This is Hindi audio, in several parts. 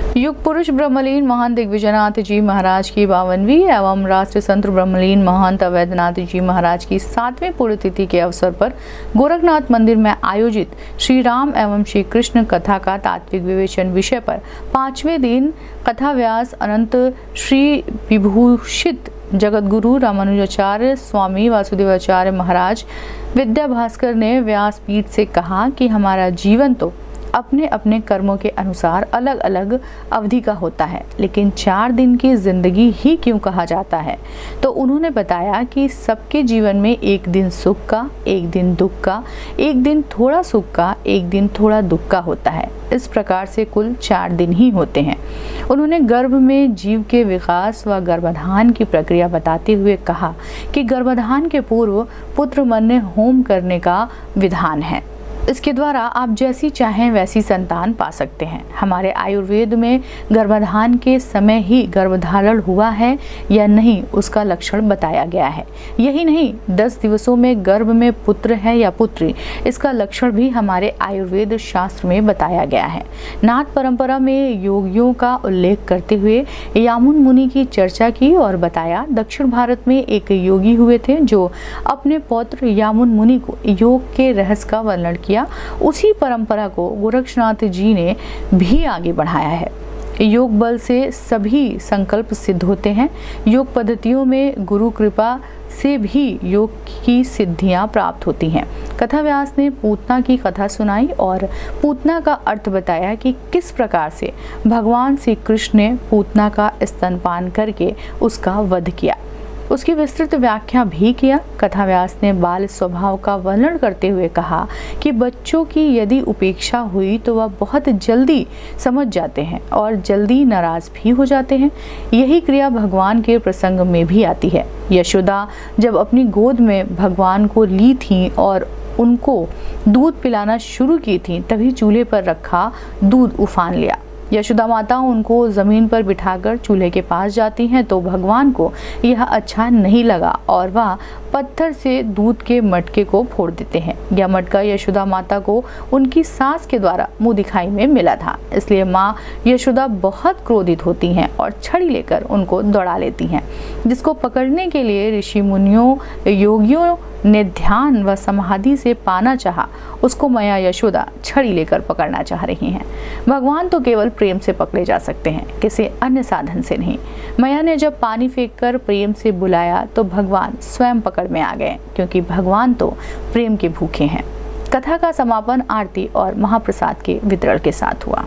युग पुरुष ब्रह्मलीन महंत दिग्विजयनाथ जी महाराज की 52वीं एवं राष्ट्र संत ब्रह्मलीन महंत अवैधनाथ जी महाराज की 7वीं पुण्यतिथि के अवसर पर गोरखनाथ मंदिर में आयोजित श्री राम एवं श्री कृष्ण कथा का तात्विक विवेचन विषय पर 5वें दिन कथा व्यास अनंत श्री विभूषित जगतगुरु रामानुजाचार्य स्वामी वासुदेवाचार्य महाराज विद्या भास्कर ने व्यासपीठ से कहा कि हमारा जीवन तो अपने अपने कर्मों के अनुसार अलग अलग अवधि का होता है, लेकिन 4 दिन की जिंदगी ही क्यों कहा जाता है। तो उन्होंने बताया कि सबके जीवन में एक दिन सुख का, एक दिन दुख का, एक दिन थोड़ा सुख का, एक दिन थोड़ा दुख का होता है। इस प्रकार से कुल 4 दिन ही होते हैं। उन्होंने गर्भ में जीव के विकास व गर्भाधान की प्रक्रिया बताते हुए कहा कि गर्भाधान के पूर्व पुत्र मन होम करने का विधान है। इसके द्वारा आप जैसी चाहें वैसी संतान पा सकते हैं। हमारे आयुर्वेद में गर्भाधान के समय ही गर्भधारण हुआ है या नहीं उसका लक्षण बताया गया है। यही नहीं, 10 दिवसों में गर्भ में पुत्र है या पुत्री, इसका लक्षण भी हमारे आयुर्वेद शास्त्र में बताया गया है। नाथ परंपरा में योगियों का उल्लेख करते हुए यामुन मुनि की चर्चा की और बताया दक्षिण भारत में एक योगी हुए थे जो अपने पौत्र यामुन मुनि को योग के रहस्य का वर्णन किया। उसी परंपरा को गोरक्षनाथ जी ने भी आगे बढ़ाया है। योग बल से सभी संकल्प सिद्ध होते हैं। योग पद्धतियों में गुरु कृपा से भी योग की सिद्धियां प्राप्त होती हैं। कथा व्यास ने पूतना की कथा सुनाई और पूतना का अर्थ बताया कि किस प्रकार से भगवान श्री कृष्ण ने पूतना का स्तनपान करके उसका वध किया। उसकी विस्तृत व्याख्या भी किया। कथा व्यास ने बाल स्वभाव का वर्णन करते हुए कहा कि बच्चों की यदि उपेक्षा हुई तो वह बहुत जल्दी समझ जाते हैं और जल्दी नाराज भी हो जाते हैं। यही क्रिया भगवान के प्रसंग में भी आती है। यशोदा जब अपनी गोद में भगवान को ली थी और उनको दूध पिलाना शुरू की थी, तभी चूल्हे पर रखा दूध उफान लिया। यशोदा माता उनको जमीन पर बिठाकर चूल्हे के पास जाती हैं तो भगवान को यह अच्छा नहीं लगा और वह पत्थर से दूध के मटके को फोड़ देते हैं। यह मटका यशोदा माता को उनकी सास के द्वारा मुंह दिखाई में मिला था, इसलिए माँ यशोदा बहुत क्रोधित होती हैं और छड़ी लेकर उनको दौड़ा लेती हैं, जिसको पकड़ने के लिए ऋषि मुनियों योगियों ने ध्यान व समाधि से पाना चाहा, उसको मैया यशोदा छड़ी लेकर पकड़ना चाह रही हैं। भगवान तो केवल प्रेम से पकड़े जा सकते हैं, किसी अन्य साधन से नहीं। मैया ने जब पानी फेंककर प्रेम से बुलाया तो भगवान स्वयं पकड़ में आ गए, क्योंकि भगवान तो प्रेम के भूखे हैं। कथा का समापन आरती और महाप्रसाद के वितरण के साथ हुआ।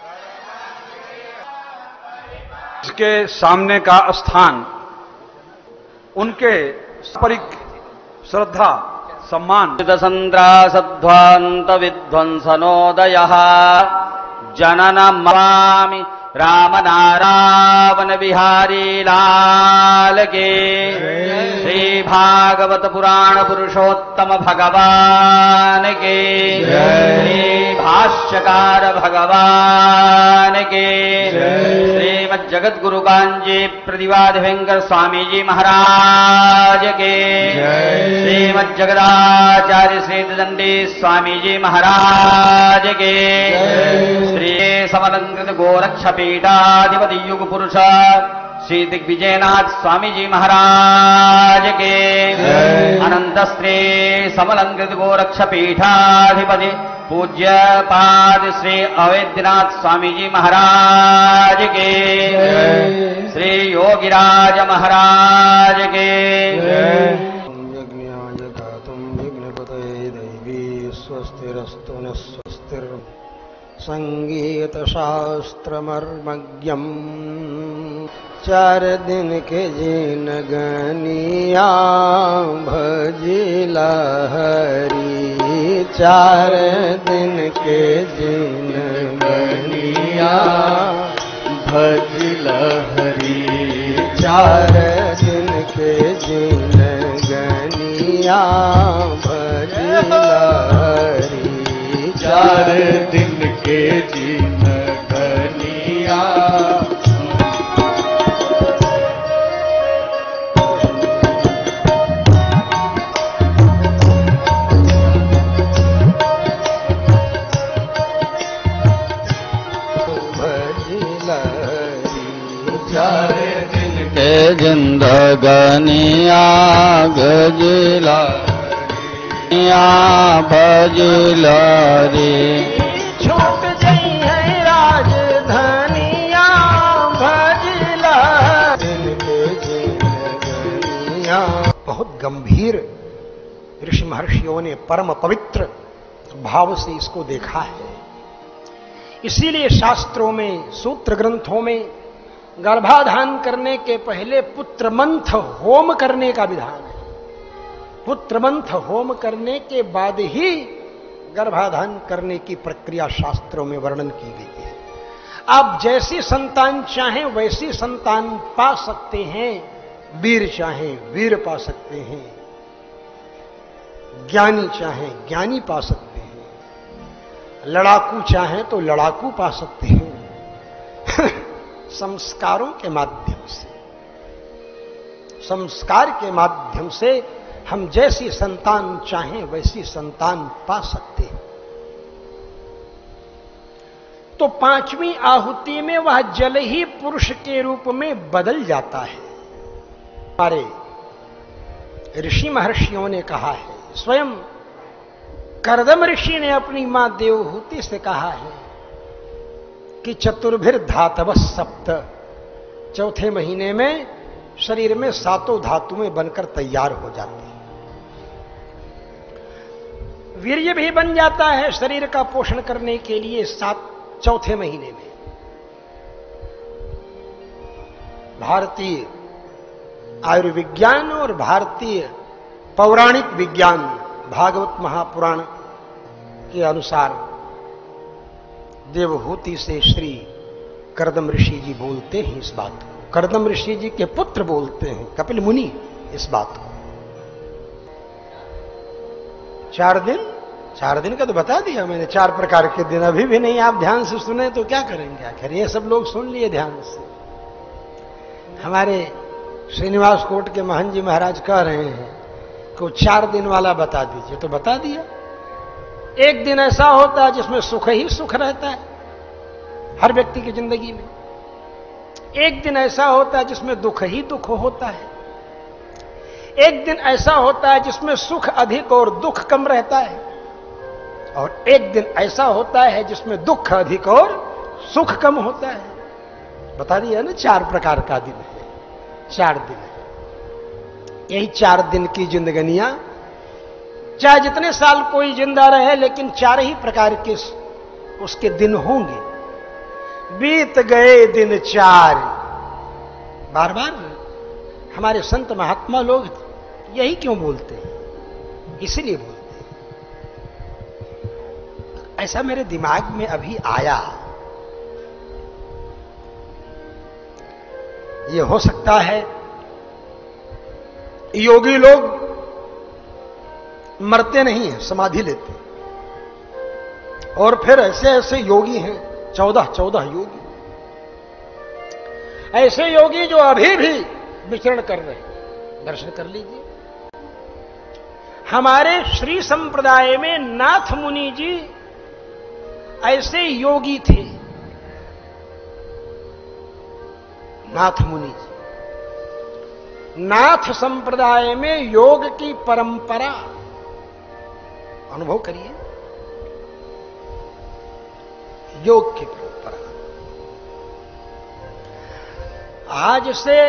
इसके सामने का स्थान उनके श्रद्धा सम्मान संद्रासध्वांत विध्वंसनोदयः जननमामि राम नारायण बिहारी लाल के। श्री भागवत पुराण पुरुषोत्तम भगवान के। श्री भाष्यकार भगवान के। श्रीमद् जगत गुरु कांजी प्रतिवाद भयंकर स्वामी जी महाराज के। श्रीमद् जगदाचार्य श्री दंडी स्वामी जी महाराज के। श्री समलंकृत गोरक्ष पीठाधिपति युग पुरुष श्री दिग्विजयनाथ स्वामी जी महाराज के। अनंत श्री समलंकृत गोरक्ष पीठाधिपति पूज्य पाद श्री अवैधनाथ स्वामी जी महाराज के। श्री योगीराज महाराज के। यज्ञाय गातुं विघ्नपतये दैवी स्वस्तिरस्तु नः स्वस्तिर् संगीत शास्त्र मर्मज्ञम। 4 दिन के जिन गनिया भजिला हरि। 4 दिन के जिन गनिया भजिला हरि। 4 दिन के जिन गनिया भजिला हरि। 4 दिन के जिन गनिया। भजिलहरी। 4 दिन के जिंदगनिया भजिलहरी भजिलहरी। छूट गई है राजधानिया भजिलहरी के जिंदगनिया। बहुत गंभीर ऋषि महर्षियों ने परम पवित्र भाव से इसको देखा है। इसीलिए शास्त्रों में, सूत्र ग्रंथों में गर्भाधान करने के पहले पुत्रमंथ होम करने का विधान है। पुत्रमंथ होम करने के बाद ही गर्भाधान करने की प्रक्रिया शास्त्रों में वर्णन की गई है। आप जैसी संतान चाहें वैसी संतान पा सकते हैं, वीर चाहें वीर पा सकते हैं, ज्ञानी चाहें ज्ञानी पा सकते हैं, लड़ाकू चाहें तो लड़ाकू पा सकते हैं संस्कारों के माध्यम से, संस्कार के माध्यम से हम जैसी संतान चाहें वैसी संतान पा सकते हैं। तो 5वीं आहुति में वह जल ही पुरुष के रूप में बदल जाता है। हमारे ऋषि महर्षियों ने कहा है, स्वयं कर्दम ऋषि ने अपनी मां देवहूति से कहा है कि चतुर्भिर धातव सप्त, चौथे महीने में शरीर में 7 धातुएं बनकर तैयार हो जाती हैं। वीर्य भी बन जाता है शरीर का पोषण करने के लिए चौथे महीने में। भारतीय आयुर्विज्ञान और भारतीय पौराणिक विज्ञान भागवत महापुराण के अनुसार देवहूति से श्री कर्दम ऋषि जी बोलते हैं इस बात को। कर्दम ऋषि जी के पुत्र बोलते हैं कपिल मुनि इस बात को। 4 दिन का तो बता दिया मैंने, 4 प्रकार के दिन। अभी भी नहीं आप ध्यान से सुने तो क्या करेंगे आखिर। ये सब लोग सुन लिए ध्यान से। हमारे श्रीनिवास कोट के महंत जी महाराज कह रहे हैं को 4 दिन वाला बता दीजिए, तो बता दिया। एक दिन ऐसा होता है जिसमें सुख ही सुख रहता है हर व्यक्ति की जिंदगी में। एक दिन ऐसा होता है जिसमें दुख ही दुख होता है। एक दिन ऐसा होता है जिसमें सुख अधिक और दुख कम रहता है। और एक दिन ऐसा होता है जिसमें दुख अधिक और सुख कम होता है। बता दिया ना, 4 प्रकार का दिन है, 4 दिन है। यही 4 दिन की जिंदगनियां, चाहे जितने साल कोई जिंदा रहे, लेकिन 4 ही प्रकार के उसके दिन होंगे। बीत गए दिन 4, बार बार हमारे संत महात्मा लोग यही क्यों बोलते हैं? इसलिए बोलते हैं। ऐसा मेरे दिमाग में अभी आया। ये हो सकता है योगी लोग मरते नहीं हैं, समाधि लेते हैं। और फिर ऐसे ऐसे योगी हैं, 14 योगी, ऐसे योगी जो अभी भी विचरण कर रहे हैं। दर्शन कर लीजिए। हमारे श्री संप्रदाय में नाथ मुनि जी ऐसे योगी थे। नाथ मुनि जी, नाथ संप्रदाय में योग की परंपरा अनुभव करिए। योग की परंपरा आज से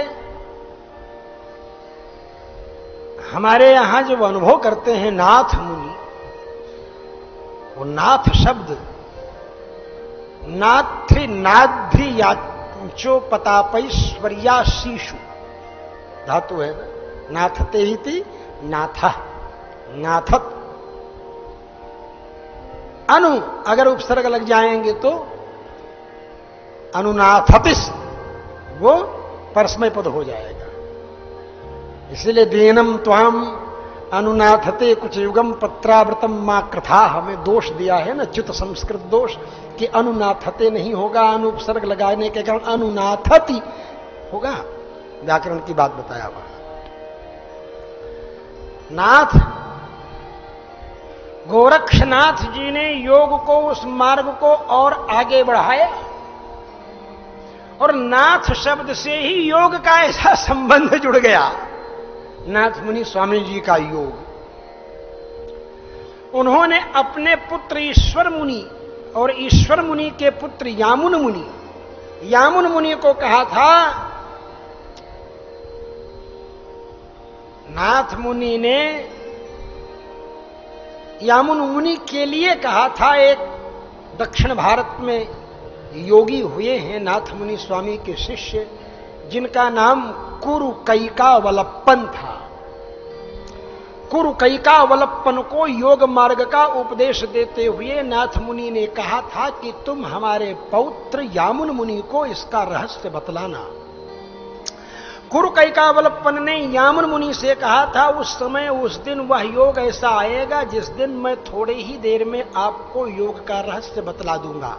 हमारे यहां जो अनुभव करते हैं नाथ मुनि, वो नाथ शब्द नाथि नाध्रि याचो पतापैश्वर्या शीशु धातु है ना, नाथते ही नाथ नाथत। अनु अगर उपसर्ग लग जाएंगे तो अनुनाथतिस, वो परस्मय पद हो जाएगा। इसलिए दीनम त्वाम अनुनाथते कुछ युगम पत्रावृतम मां कृथा, हमें दोष दिया है ना, च्युत संस्कृत दोष, कि अनुनाथते नहीं होगा, अनुपसर्ग लगाने के कारण अनुनाथति होगा। व्याकरण की बात बताया हुआ। नाथ गोरक्षनाथ जी ने योग को, उस मार्ग को और आगे बढ़ाया। और नाथ शब्द से ही योग का ऐसा संबंध जुड़ गया। नाथ मुनि स्वामी जी का योग, उन्होंने अपने पुत्र ईश्वर मुनि और ईश्वर मुनि के पुत्र यामुन मुनि को कहा था, नाथ मुनि ने यामुन मुनि के लिए कहा था, एक दक्षिण भारत में योगी हुए हैं नाथ मुनि स्वामी के शिष्य, जिनका नाम कुरुकैकावलप्पन था। कुरुकैकावलप्पन को योग मार्ग का उपदेश देते हुए नाथ मुनि ने कहा था कि तुम हमारे पौत्र यामुन मुनि को इसका रहस्य बतलाना। कुरुकैकावलप्पन ने यामुन मुनि से कहा था, उस समय उस दिन वह योग ऐसा आएगा जिस दिन मैं थोड़े ही देर में आपको योग का रहस्य बतला दूंगा।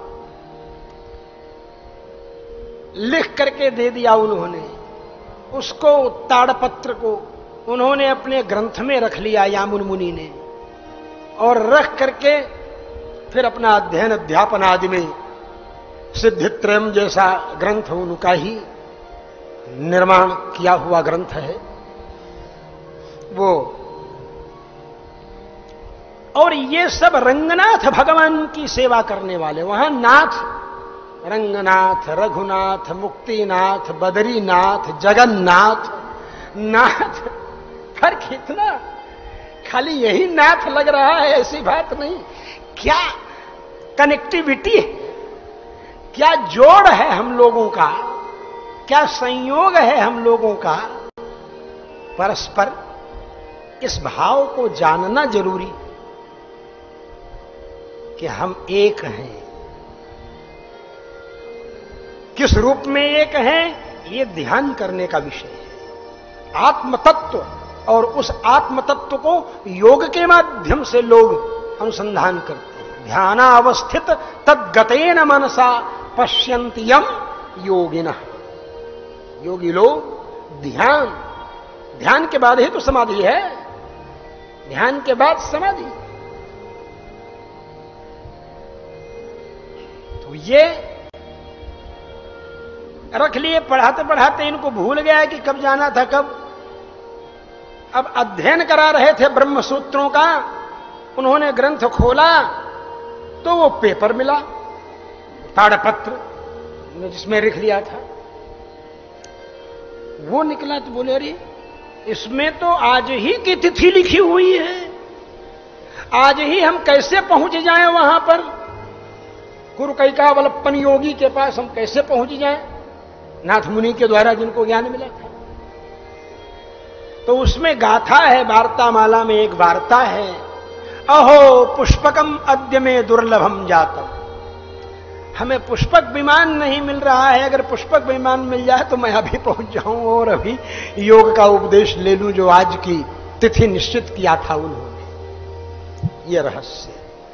लिख करके दे दिया उन्होंने उसको, ताड़पत्र को उन्होंने अपने ग्रंथ में रख लिया यामुन मुनि ने, और रख करके फिर अपना अध्ययन अध्यापन आदि में सिद्धित्रयम जैसा ग्रंथ उनका ही निर्माण किया हुआ ग्रंथ है वो। और ये सब रंगनाथ भगवान की सेवा करने वाले, वहां नाथ, रंगनाथ, रघुनाथ, मुक्तिनाथ, बद्रीनाथ, जगन्नाथ, नाथ, फर्क इतना, खाली यही नाथ लग रहा है ऐसी बात नहीं। क्या कनेक्टिविटी है, क्या जोड़ है हम लोगों का, क्या संयोग है हम लोगों का परस्पर। इस भाव को जानना जरूरी कि हम एक हैं, किस रूप में एक हैं, ये ध्यान करने का विषय है। आत्मतत्व, और उस आत्मतत्व को योग के माध्यम से लोग अनुसंधान करते हैं। ध्यानावस्थित तद्गतेन मनसा पश्यन्ति यम योगिनः। योगी लोग ध्यान के बाद ही तो समाधि है, ध्यान के बाद समाधि। तो ये रख लिए, पढ़ाते पढ़ाते इनको भूल गया कि कब जाना था कब। अब अध्ययन करा रहे थे ब्रह्म सूत्रों का, उन्होंने ग्रंथ खोला तो वो पेपर मिला, ताड़पत्र जिसमें लिख लिया था, वो निकला। तो बोले अरे इसमें तो आज ही की तिथि लिखी हुई है, आज ही हम कैसे पहुंच जाएं वहां पर, कुरुकैकावलप्पन योगी के पास हम कैसे पहुंच जाएं, नाथ मुनि के द्वारा जिनको ज्ञान मिला था। तो उसमें गाथा है, वार्ता माला में एक वार्ता है, अहो पुष्पकम अद्य में दुर्लभम जातम। हमें पुष्पक विमान नहीं मिल रहा है, अगर पुष्पक विमान मिल जाए तो मैं अभी पहुंच जाऊं और अभी योग का उपदेश ले लूं जो आज की तिथि निश्चित किया था उन्होंने। ये रहस्य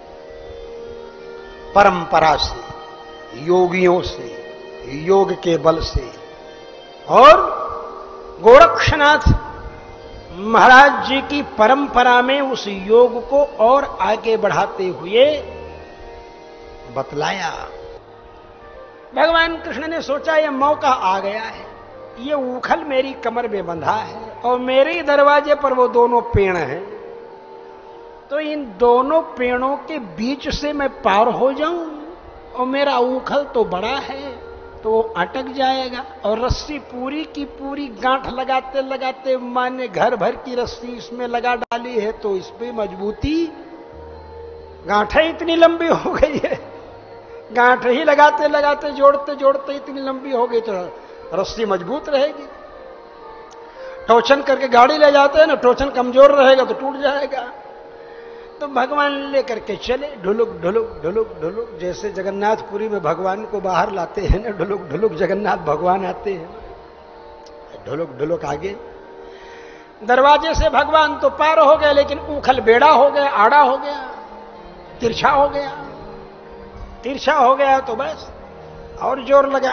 परंपरा से, योगियों से, योग के बल से, और गोरक्षनाथ महाराज जी की परंपरा में उस योग को और आगे बढ़ाते हुए बतलाया। भगवान कृष्ण ने सोचा ये मौका आ गया है, ये ऊखल मेरी कमर में बंधा है और मेरे दरवाजे पर वो दोनों पेड़ हैं, तो इन दोनों पेड़ों के बीच से मैं पार हो जाऊं, और मेरा ऊखल तो बड़ा है तो वो अटक जाएगा, और रस्सी पूरी की पूरी गांठ लगाते लगाते माने घर भर की रस्सी इसमें लगा डाली है तो इस पे मजबूती, गांठें इतनी लंबी हो गई है, गांठ ही लगाते लगाते जोड़ते जोड़ते इतनी लंबी हो गई तो रस्सी मजबूत रहेगी। टोचन करके गाड़ी ले जाते हैं ना, टोचन कमजोर रहेगा तो टूट जाएगा। तो भगवान लेकर के चले, ढुलुक ढुलुक ढुलुक ढुलुक, जैसे जगन्नाथपुरी में भगवान को बाहर लाते हैं ना, ढुलुक ढुलुक जगन्नाथ भगवान आते हैं, ढुलुक ढुलुक आगे। दरवाजे से भगवान तो पार हो गए, लेकिन ऊखल बेड़ा हो गया, आड़ा हो गया, तिरछा हो गया। तिरछा हो गया तो बस और जोर लगा,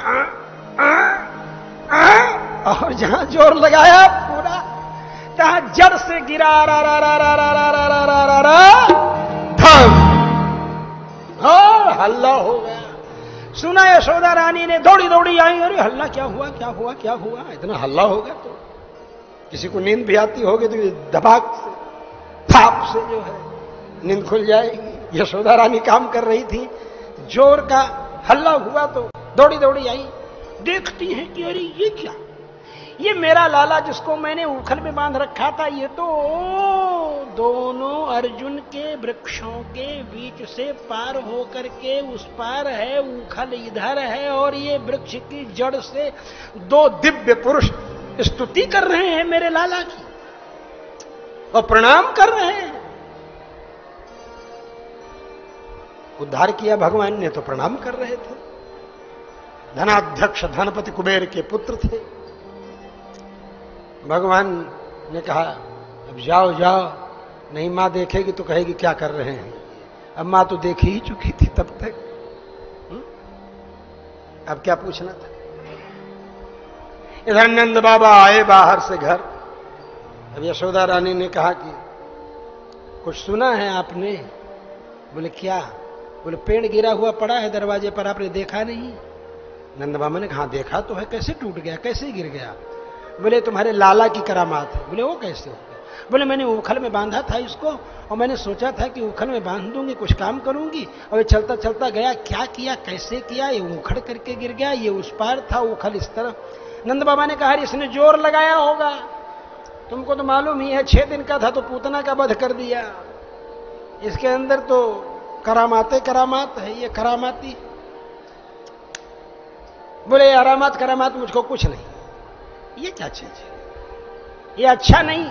और जहां जोर लगाया पूरा तहां जड़ से गिरा, रा रा रा रा रा रा रा रा रा रा रा, धम, और हल्ला हो गया। सुना यशोदा रानी ने, दौड़ी दौड़ी आई, अरे हल्ला क्या हुआ क्या हुआ क्या हुआ, इतना हल्ला होगा तो किसी को नींद भी आती होगी तो धपाक से थाप से जो है नींद खुल जाएगी। यशोदा रानी काम कर रही थी, जोर का हल्ला हुआ तो दौड़ी दौड़ी आई, देखती है कि अरे ये क्या, ये मेरा लाला जिसको मैंने उखल में बांध रखा था, ये तो दोनों अर्जुन के वृक्षों के बीच से पार होकर के उस पार है, उखल इधर है, और ये वृक्ष की जड़ से दो दिव्य पुरुष स्तुति कर रहे हैं मेरे लाला की और प्रणाम कर रहे हैं। उद्धार किया भगवान ने तो प्रणाम कर रहे थे। धनाध्यक्ष धनपति कुबेर के पुत्र थे। भगवान ने कहा अब जाओ जाओ, नहीं मां देखेगी तो कहेगी क्या कर रहे हैं। अब मां तो देख ही चुकी थी तब तक, अब क्या पूछना था। इधर नंद बाबा आए बाहर से घर। अब यशोदा रानी ने कहा कि कुछ सुना है आपने? बोले क्या? बोले पेड़ गिरा हुआ पड़ा है दरवाजे पर, आपने देखा नहीं? नंद बाबा ने कहा देखा तो है, कैसे टूट गया, कैसे गिर गया? बोले तुम्हारे लाला की करामात है। बोले वो कैसे हो गया? बोले मैंने उखल में बांधा था इसको, और मैंने सोचा था कि उखल में बांध दूंगी, कुछ काम करूंगी, और ये चलता चलता गया, क्या किया कैसे किया, ये उखड़ करके गिर गया, ये उस पार था, उखल इस तरफ। नंद बाबा ने कहा इसने जोर लगाया होगा, तुमको तो मालूम ही है 6 दिन का था तो पूतना का वध कर दिया, इसके अंदर तो करामाते करामात है, ये करामाती। बोले करामात करामात मुझको कुछ नहीं, ये क्या चीज है, ये अच्छा नहीं,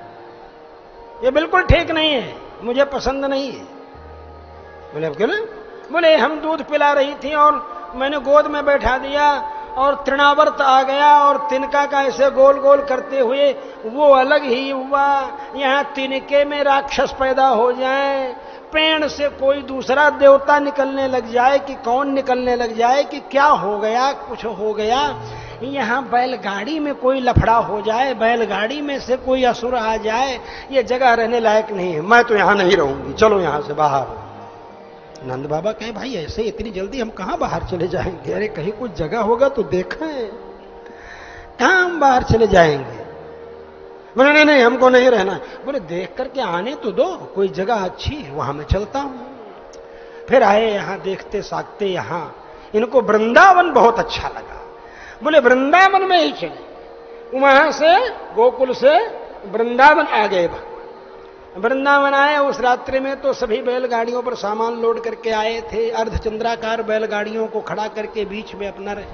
ये बिल्कुल ठीक नहीं है, मुझे पसंद नहीं है। बोले अब क्यों? बोले हम दूध पिला रही थी और मैंने गोद में बैठा दिया और तृणावर्त आ गया और तिनका का ऐसे गोल गोल करते हुए वो अलग ही हुआ, यहां तिनके में राक्षस पैदा हो जाए, पेड़ से कोई दूसरा देवता निकलने लग जाए कि कौन निकलने लग जाए कि क्या हो गया, कुछ हो गया, यहां बैलगाड़ी में कोई लफड़ा हो जाए, बैलगाड़ी में से कोई असुर आ जाए, ये जगह रहने लायक नहीं है, मैं तो यहां नहीं रहूंगी, चलो यहां से बाहर। नंद बाबा कहे भाई ऐसे इतनी जल्दी हम कहां बाहर चले जाएंगे? अरे कहीं कुछ जगह होगा तो देखें, कहां हम बाहर चले जाएंगे? बोले नहीं नहीं हमको नहीं रहना। बोले देख करके आने तो दो, कोई जगह अच्छी है वहां मैं चलता हूं। फिर आए यहां देखते साखते, यहां इनको वृंदावन बहुत अच्छा लगा। बोले वृंदावन में ही चले, वहां से गोकुल से वृंदावन आ गए। वृंदावन आए, उस रात्रि में तो सभी बैलगाड़ियों पर सामान लोड करके आए थे, अर्धचंद्राकार बैलगाड़ियों को खड़ा करके बीच में अपना रहे।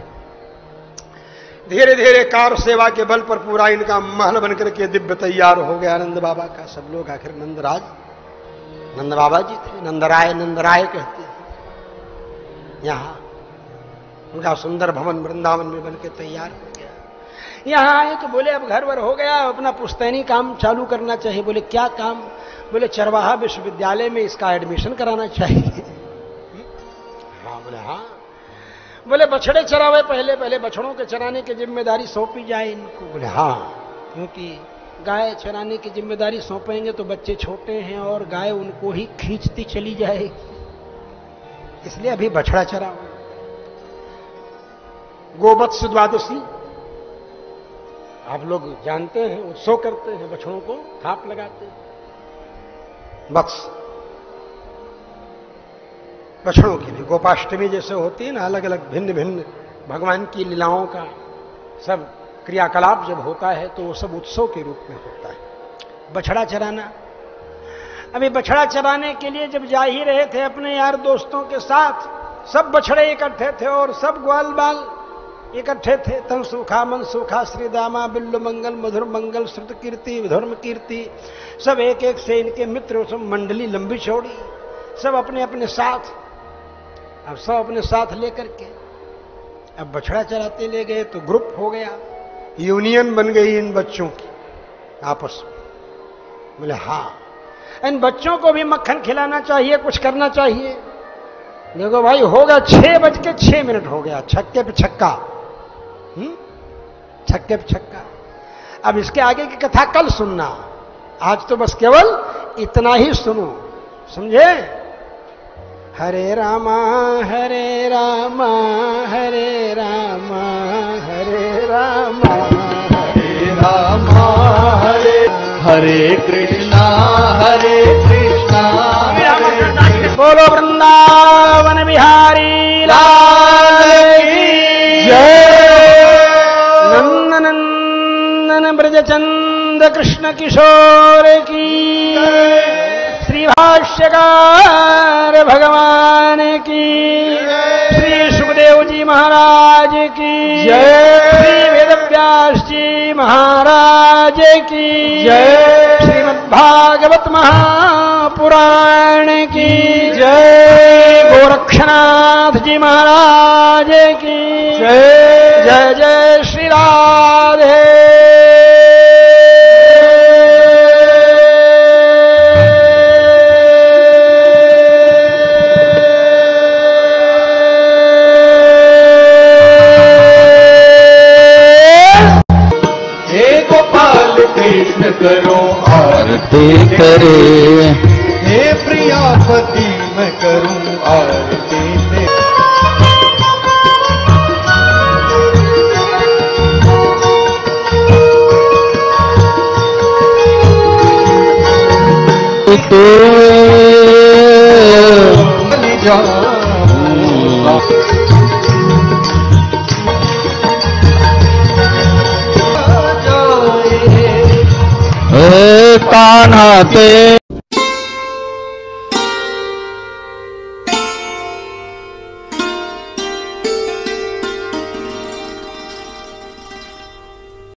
धीरे धीरे कार सेवा के बल पर पूरा इनका महल बनकर के दिव्य तैयार हो गया नंद बाबा का। सब लोग आखिर नंदराज नंद बाबा जी थे, नंदराय नंदराय कहते हैं। यहां उनका सुंदर भवन वृंदावन में बनके तैयार हो गया। यहां आए तो बोले अब घर वर हो गया, अपना पुश्तैनी काम चालू करना चाहिए। बोले क्या काम? बोले चरवाहा विश्वविद्यालय में इसका एडमिशन कराना चाहिए। हाँ बोले हाँ। बोले बछड़े चरावे, पहले पहले बछड़ों के चराने की जिम्मेदारी सौंपी जाए इनको। बोले हाँ, क्योंकि गाय चराने की जिम्मेदारी सौंपेंगे तो बच्चे छोटे हैं और गाय उनको ही खींचती चली जाएगी, इसलिए अभी बछड़ा चराओ। गोवत्स द्वादशी आप लोग जानते हैं, उत्सव करते हैं, बछड़ों को थाप लगाते हैं। वत्स बछड़ों की भी गोपाष्टमी जैसे होती है ना, अलग अलग भिन्न भिन्न भगवान की लीलाओं का सब क्रियाकलाप जब होता है तो वो सब उत्सव के रूप में होता है। बछड़ा चराना, अभी बछड़ा चराने के लिए जब जा ही रहे थे अपने यार दोस्तों के साथ, सब बछड़े इकट्ठे थे और सब ग्वाल बाल इकट्ठे थे। तन सुखा मन सुखा श्री दामा बिल्लु मंगल मधुर मंगल श्रुत कीर्ति विधर्म कीर्ति, सब एक एक से इनके मित्र, सब मंडली लंबी चौड़ी, सब अपने अपने साथ, अब सब अपने साथ लेकर के अब बछड़ा चराते ले गए तो ग्रुप हो गया, यूनियन बन गई इन बच्चों की आपस में। बोले हाँ, इन बच्चों को भी मक्खन खिलाना चाहिए, कुछ करना चाहिए। देखो भाई होगा 6:06 हो गया, छक्के पे छक्का, छक्के पे छक्का। अब इसके आगे की कथा कल सुनना, आज तो बस केवल इतना ही सुनो, समझे? हरे रामा हरे रामा हरे रामा हरे रामा हरे रामा हरे हरे कृष्णा बोलो वृंदावन बिहारी लाल की जय। नंदनंदन ब्रजचंद कृष्ण किशोर की श्री भाष्यकार भगवान की श्री सुखदेव जी महाराज की जय। श्री वेदव्यास जी महाराज की जय। श्रीमद्भागवत महापुराण की जय। गोरक्षनाथ जी महाराज की जय। जय जय श्री राधे। कृष्ण करो आरती करे, हे प्रियापति मैं करूं आरती कान्हा ते